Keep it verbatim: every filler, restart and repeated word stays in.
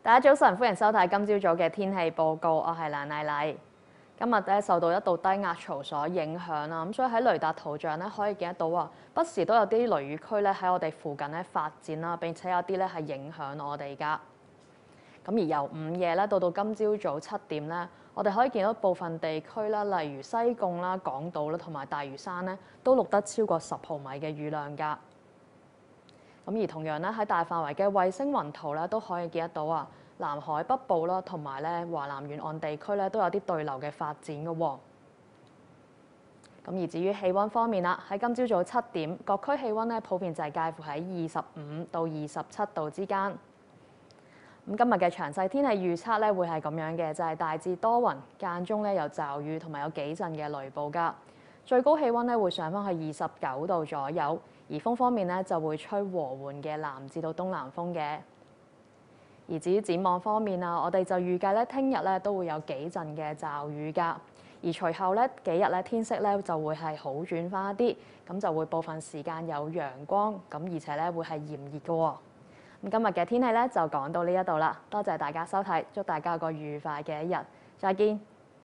大家早晨，歡迎收睇今朝早嘅天氣報告，我係蘭麗麗。今日咧受到一道低壓槽所影響啦，咁所以喺雷達圖像咧可以見得到啊，不時都有啲雷雨區咧喺我哋附近咧發展啦，並且有啲咧係影響我哋㗎。咁而由午夜咧到到今朝早七點咧，我哋可以見到部分地區啦，例如西貢啦、港島啦同埋大嶼山咧，都錄得超過十毫米嘅雨量㗎。咁而同樣咧喺大範圍嘅衛星雲圖咧都可以見得到啊，南海北部啦同埋咧華南沿岸地區咧都有啲對流嘅發展嘅喎。咁而至於氣温方面啦，喺今朝早七點，各區氣温咧普遍就係介乎喺二十五到二十七度之間。咁今日嘅詳細天氣預測咧會係咁樣嘅，就係大致多雲，間中咧有驟雨同埋有幾陣嘅雷暴㗎。最高氣温咧會上返去二十九度左右，而風方面咧就會吹和緩嘅南至到東南風嘅。而至於展望方面啊，我哋就預計咧聽日咧都會有幾陣嘅驟雨㗎，而隨後咧幾日咧天色咧就會係好轉翻一啲，咁就會部分時間有陽光，咁而且咧會係炎熱嘅喎。咁今日嘅天氣咧就講到呢一度啦，多謝大家收睇，祝大家有個愉快嘅一日，再見。